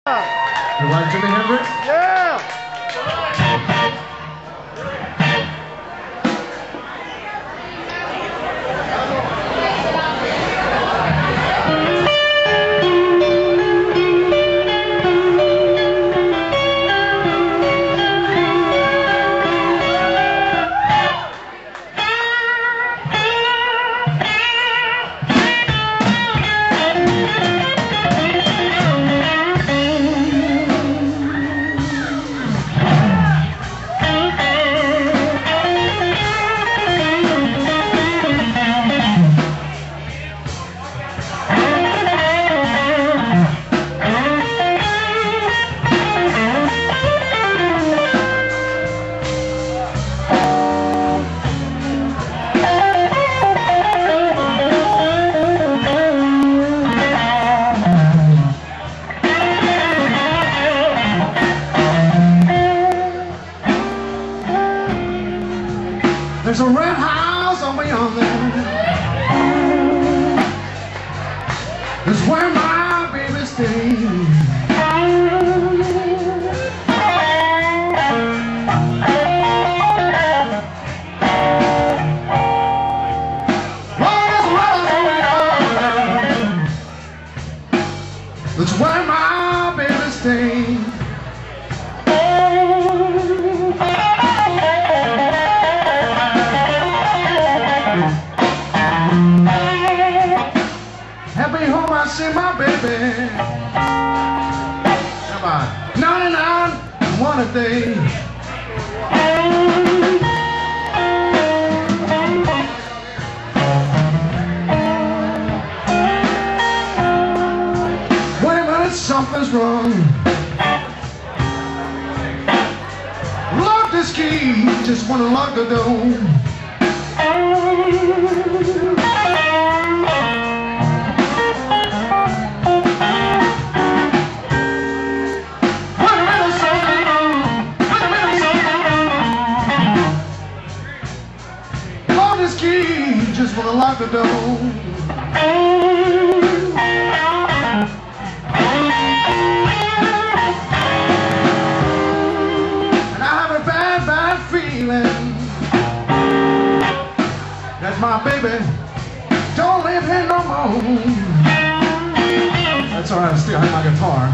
You like Jimi Hendrix? Yeah! There's a red house over yonder. It's where my baby stays. That's where my baby stays. Happy home, I see my baby. About 99 and one a day. Wait a minute, something's wrong. Lock this key, just wanna lock the door. Just wanna lock the door. And I have a bad, bad feeling that my baby don't live here no more. That's alright, I still have my guitar.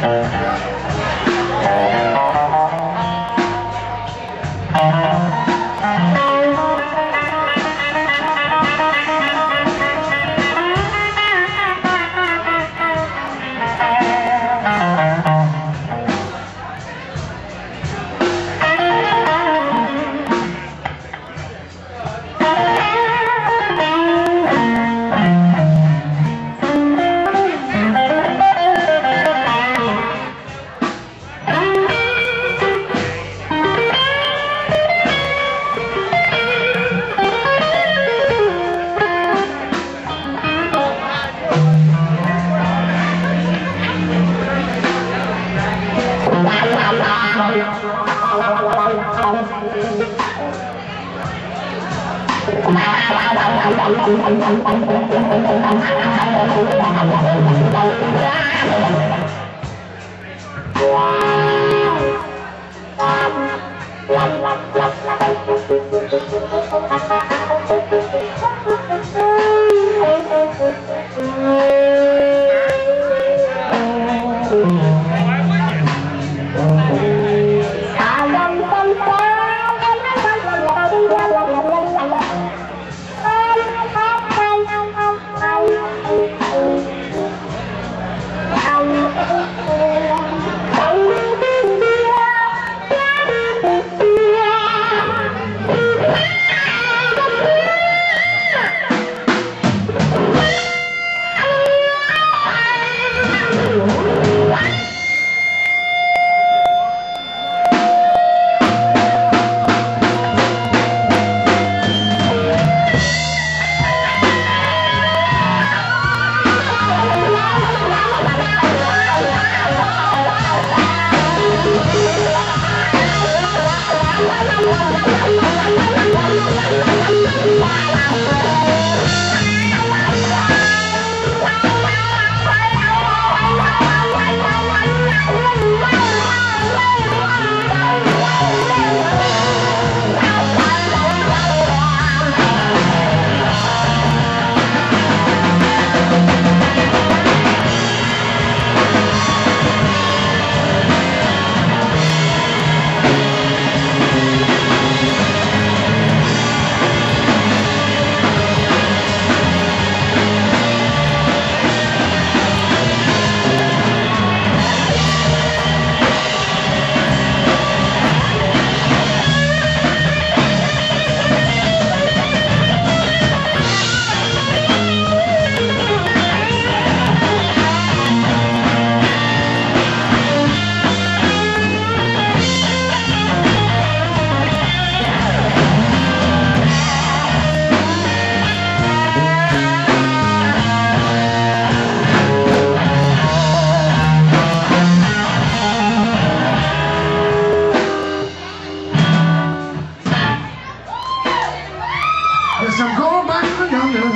Yes, I'm going back to yonder.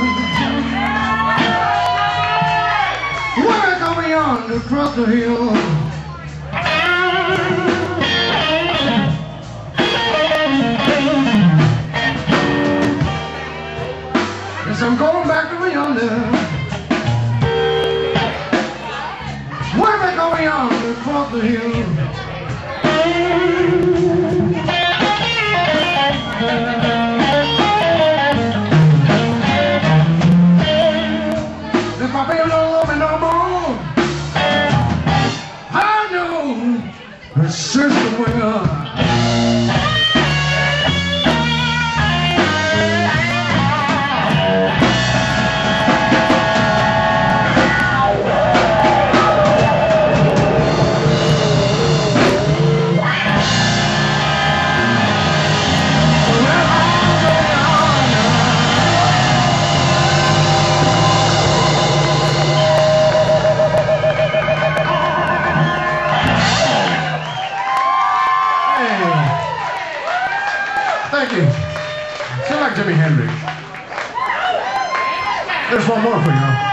Where I go yonder across the hill. Yes, I'm going back to yonder. Where I go yonder across the hill. If my baby don't love me no more, I know her sister will. Thank you. Sound like Jimi Hendrix. There's one more for you.